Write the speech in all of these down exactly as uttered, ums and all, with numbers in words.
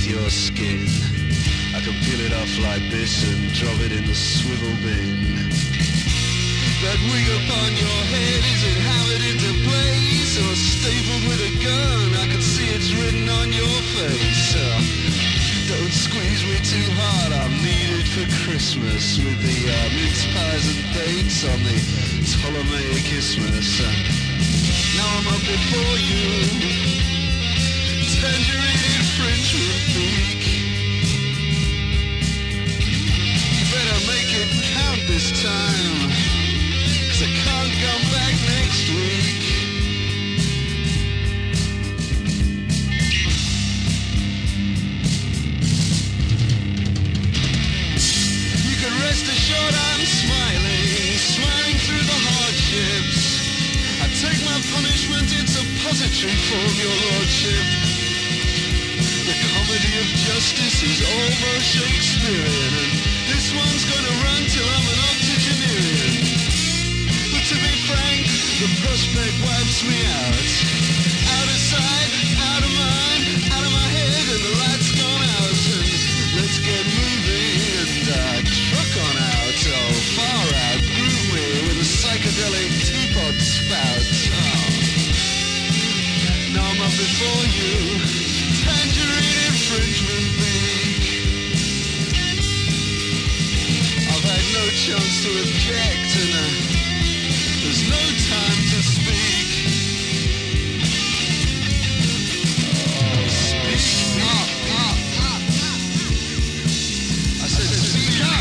beneath your skin. I can peel it off like this and drop it in the swivel bin. That wig upon your head, is it hammered into place or stapled with a gun? I can see it's written on your face. Uh, don't squeeze me too hard, I'm needed for Christmas with the uh, mince pies and dates on the Ptolemaic Isthmus. Uh, now I'm up before you, tangerine infringement beak. You better make it count this time, I can't come back next week. You can rest assured I'm smiling, smiling through the hardships. I take my punishment in suppository form, your lordship. The comedy of justice is almost Shakespearean, and this one's gonna run till I'm an octogenarian. To be frank, the prospect wipes me out. Out of sight, out of mind, out of my head, and the light's gone out. And let's get moving and uh, truck on out. Oh, far out, groove me with a psychedelic teapot spout. Oh. Now I'm up before you, tangerine infringement beak. I've had no chance to object, and uh, there's no time to speak. Oh, speak, speak. Up, up, up, up. I said speak up.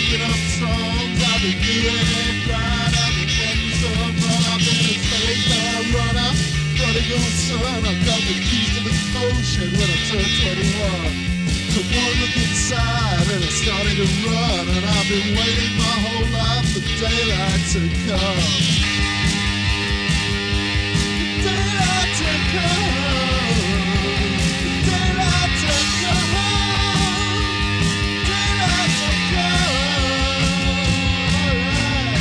making up songs, I've been doing it right, I've been getting some fun, I've been a stay-time runner, prodigal son, I got the keys to the ocean when I turned twenty-one. Took one look inside and I started to run, and I've been waiting my whole life for daylight to come. Daylight to come. Daylight to come. Daylight to come. Alright.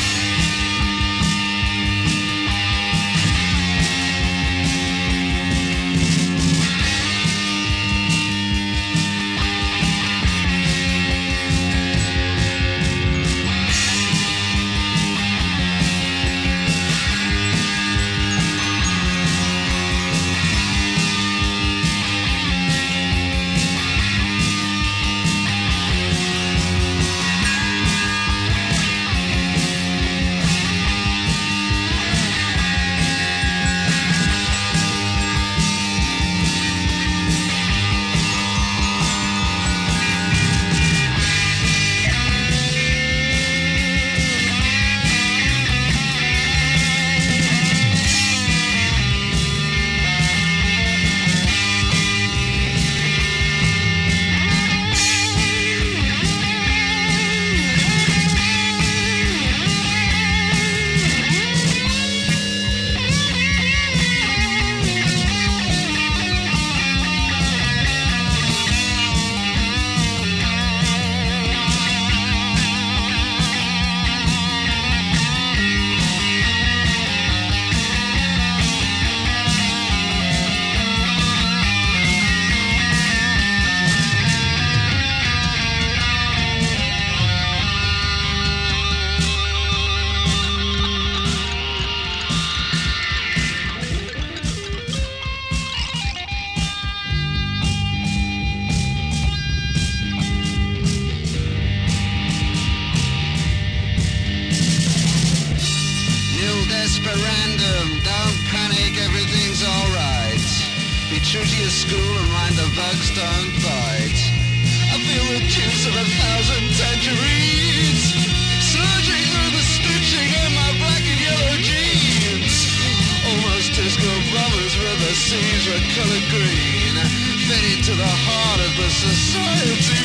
Random, don't panic, everything's alright. Be true to your school and mind the bugs don't bite. I feel the juice of a thousand tangerines surging through the stitching of my black and yellow jeans. Almost disco bombers where the seas were colored green, fed into the heart of the society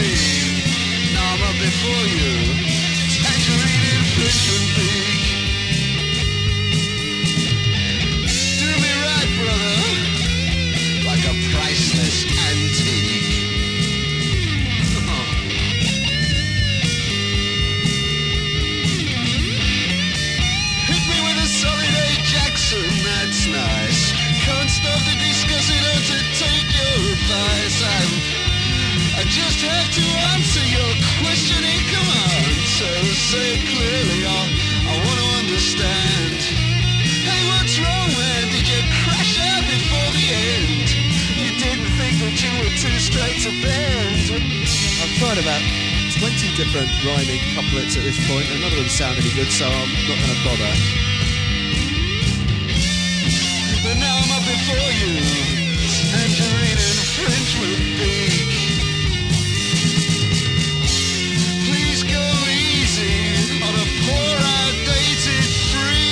machine. Now I'm up before you, tangerine infringement beak. Like a priceless antique. Oh. Hit me with a solid A Jackson, that's nice. Can't stop to discuss it or to take your advice. I'm, I just have to answer your question in command. So say it clearly, I, I want to understand. Hey, what's wrong, man? Did you crash out before the end? You didn't think that you were too straight to bend. I've tried about twenty different rhyming couplets at this point, and none of them sound any good, so I'm not going to bother. But now I'm up before you, tangerine infringement beak. Please go easy on a poor outdated freak.